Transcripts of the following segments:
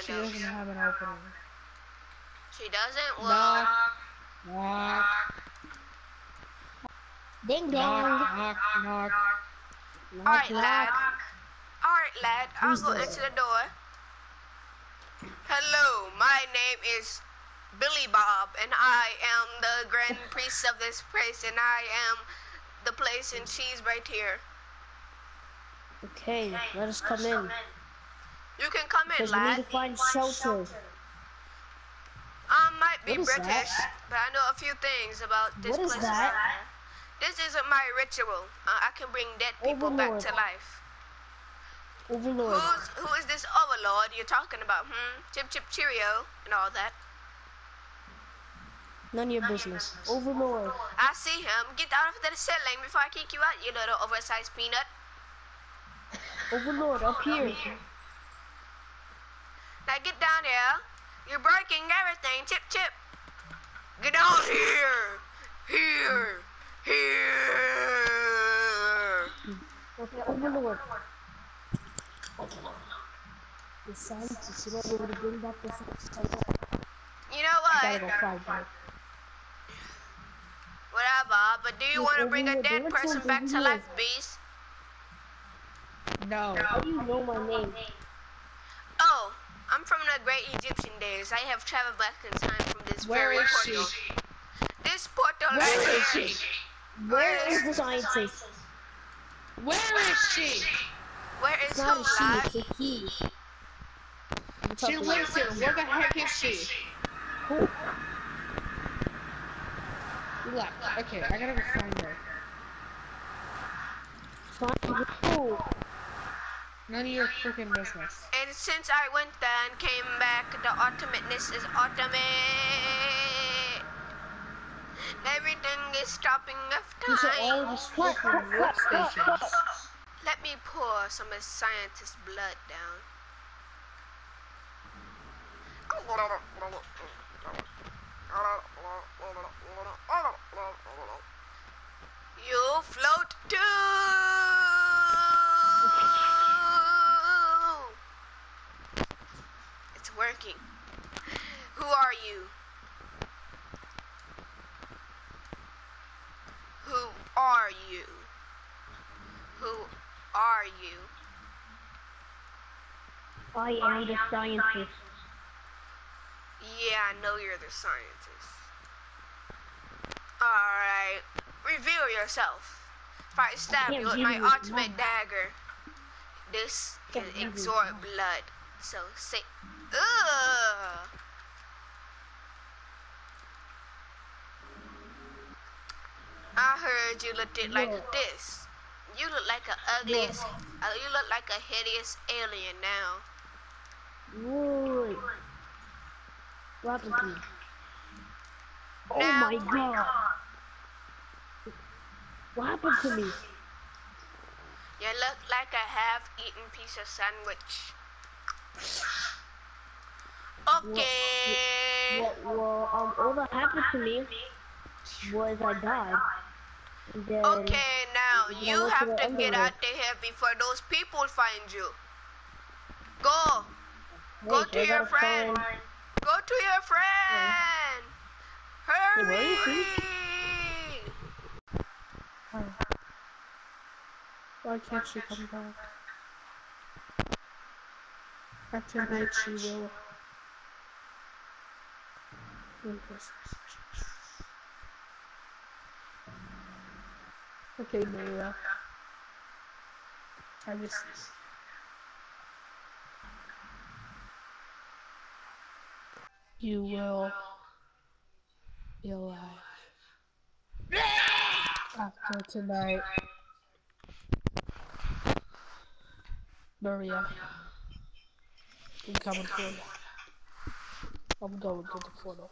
She windows. doesn't have an opening. She doesn't? Knock. Well, Knock. Ding Knock. dong. Knock. Knock. Knock, alright, lad. knock. Alright, lad. I'll Who's go there? into the door. Hello, my name is Billy Bob, and I am the Grand Priest of this place, and I am the place, and she's right here. Okay, let us come in. You can come in, Because we need lad. to find shelter. I might be What is British, that? but I know a few things about this What is place. that? This isn't my ritual. I can bring dead people back Overlord. to life. Overlord. Who is this overlord you're talking about? Chip chip cheerio and all that. None of your business. Overlord. I see him. Get out of the ceiling before I kick you out, you little oversized peanut. Overlord, up here. Now get down here. You're breaking everything. Chip chip. Get down here. Here. Here. Okay, Overlord. The scientists, you know, they would bring back the scientists. You know Gotta go what? find them. Whatever, but do you want to bring a Overlord, dead the person ritual's back to over life, here. beast? No. How do you know my name? Oh, I'm from the great Egyptian days. I have traveled back in time from this Where very is portal. she? This portal Where right is here. she? Where is the scientist? Where is she? Where is It's not a who, she, lad? it's a he. She lives here. Where the heck is she? Who? You left. Okay, I gotta go find her. Find who? None of your freaking business. And since I went there and came back, the ultimateness is ultimate. Everything is stopping of These are all time. the freaking workstations. Let me pour some of the scientist's blood down. You float too. It's working. Who are you? Who are you? Who are you? I am the scientist. Yeah, I know you're the scientist. Alright, reveal yourself. If I stab can't you with give my you ultimate mine. dagger, this can Can't give you absorb mine. blood. So say, ugh. I heard you looked it like No. this. You look like a ugliest, you look like a hideous alien now. Whoa. What happened to me? Oh Now- my god. What happened to me? You look like a half-eaten piece of sandwich. Okay. All that happened to me was I died. And then, Okay, now then I you went to have the to get underworld. out of here before those people find you. Go. Go Wait, to I your gotta friend. find- Go to your friend. Hey, where is Hurry. Why can't she come back? After night she will. Okay, Maria. I just... You will be alive. After tonight. Maria. I'm coming for you. I'm going to the portal.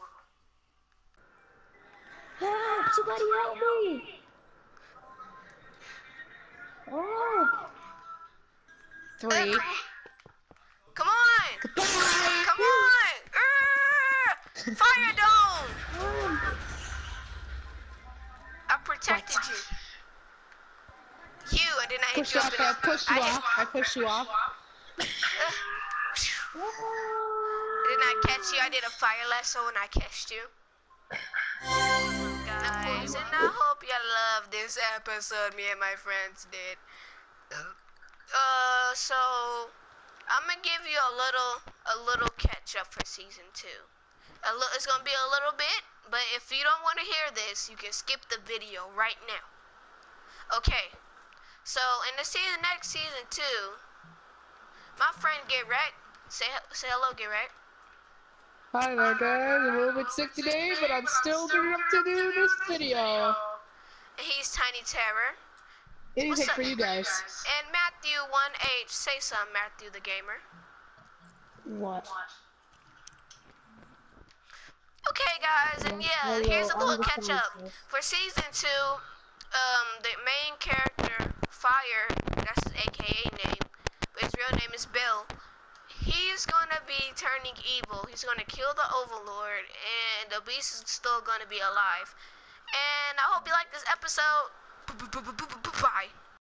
Help! Somebody help me! Oh! 3. Come on. Come on. Fire dome. I protected you. And then I hit Push you you up off, in I the... pushed you off. I pushed you off. when I catch you. I did a fire lasso when I catched you. Guys, and I hope you love this episode. Me and my friends did. So I'm gonna give you a little catch up for season 2. It's gonna be a little bit, but if you don't want to hear this, you can skip the video right now. Okay. So in the next season 2, my friend Get Wrecked. Say hello, Get Wrecked. Hi there, guys. I'm a little bit sick today, but I'm still doing up to do this video. He's Tiny Terror. Anything for you guys. And Matthew 1H. Say something, Matthew the Gamer. What? Okay, guys, and yeah, here's a little catch up. For season 2, the main character, Fire, that's his AKA name, but his real name is Bill. He's gonna be turning evil. He's gonna kill the Overlord, and the Beast is still gonna be alive. And I hope you like this episode. Bye.